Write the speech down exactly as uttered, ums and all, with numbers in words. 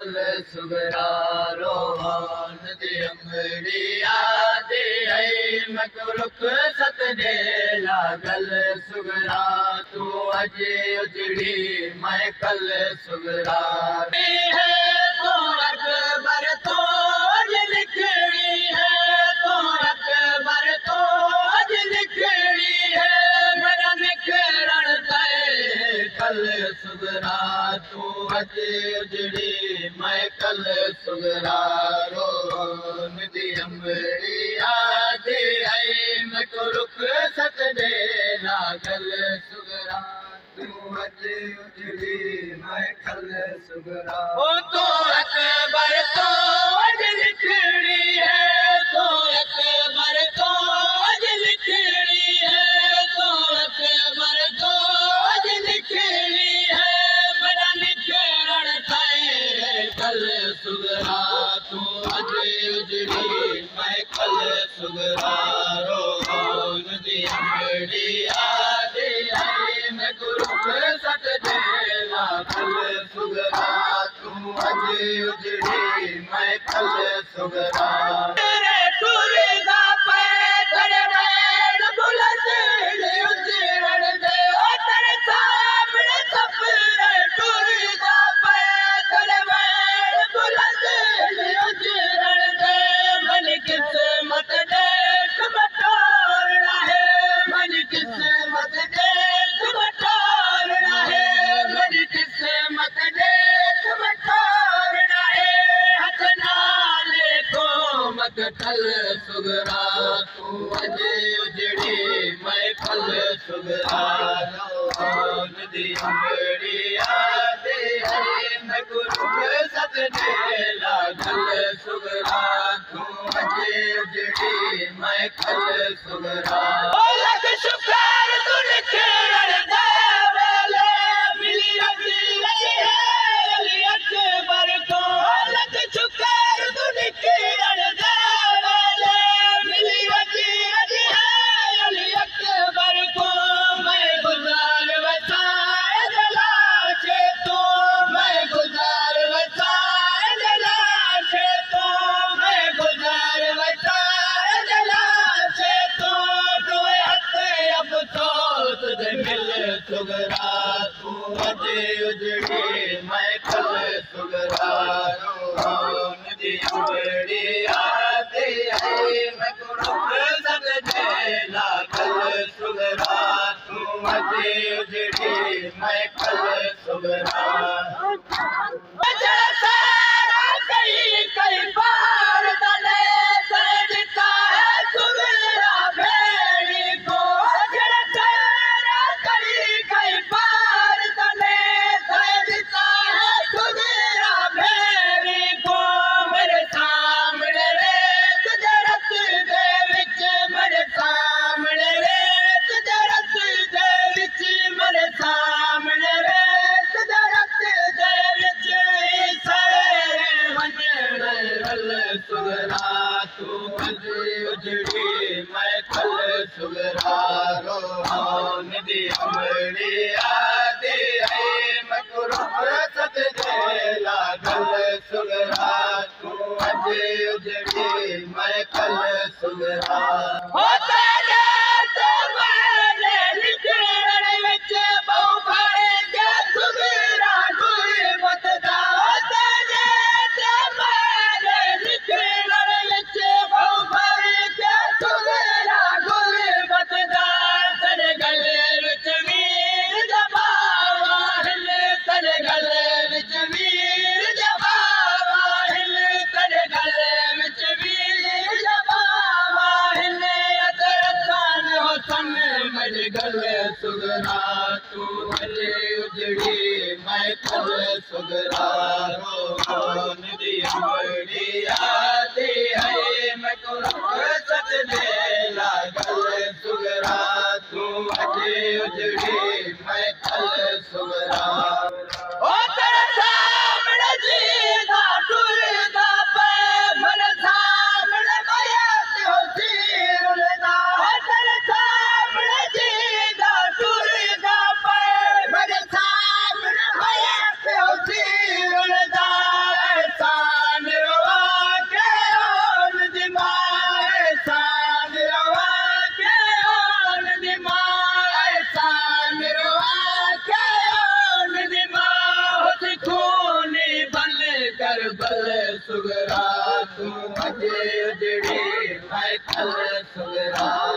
सुगरा रोहन दी अमड़ी आदे आई मकरुक सत दे लागल सुगरा तू अजे उजड़ी मैं कल सुगरा है तो अकबर तो अज लिखड़ी है तो अकबर तो अज लिखड़ी है मेरा निखरण तय कल सुगरा तू अजे उजड़ी मैं कल सुगरा रोहन दी अमड़ी आदे आई मकरुक सत दे लागल सुगरा तू अजे उजड़ी मैं कल सुगरा ओ तो अकबर तो अज लिखड़ी है तो अकबर तो अज लिखड़ी है तो अकबर तो अज लिखड़ी है मेरा निखरण तय कल सुगरा तू अजे उजड़ी मैं कल सुगरा रोहन दी अमड़ी आदे आई मैं गुरुख सत दे लागल सुगरा तू अजे उजड़ी मैं कल सुगरा तेरे टूरे दा पैदल वैण बुलंद उजड़न दे ओ तेरे सामने सफर टूरे दा पैदल वैण बुलंद उजड़न दे मन किस्मत देख बटोरना है मन किस्मत देख बटोरना है मन किस्मत देख बटोरना है हथ नाले को मत कल सुगरा तू अजे उजड़ी मैं कल सुगरा रोहन दी अमड़ी आदे आई मैं गुरुख सत दे लागल सुगरा तू अजे उजड़ी मैं कल सुगरा ओ लख शुक्र तू निखरण दे वेले मिली रजी रजी है अली अकबर को लख शुक्र तू निखरण दे वेले मिली रजी रजी है अली अकबर को मैं गुजार वसाए जलाशे तो मैं गुजार वसाए जलाशे तो मैं गुजार वसाए जलाशे तो दुए हथे अफसोस दे मिल सुगरा तू अजे उजड़ी मैं कल सुगरा रोहन दी अमड़ी आदे आई मैं गुरुख सत दे लागल सुगरा तू अजे उजड़ी मैं कल सुगरा सारा कई कई बार तले सजता है सुगरा भेड़ी को जड़ सारा कई कई बार तले सजता है सुगरा भेड़ी को मेरे सामने रेत जरत दे विच मेरे सामने रेत जरत दे विच मेरे सामने रेत जरत दे विच सरे वंजण रल सुगरा तू अजे उजड़ी मैं कल सुगरा रोहन दी अमड़ी आदे आई मैं गुरुख सत दे लागल सुगरा तू अजे उजड़ी मैं कल सुगरा होता जात वाले निखरण विच बहु भरे के सुगरा गुरबत दा होता जात वाले निखरण विच बहु भरे के सुगरा गुरबत दा तेरे गले विच वीर जबावा हिल तेरे गले विच वीर जबावा हिल तेरे गले विच वीर जबावा हिल अत उजड़ी मैं कल सुगरा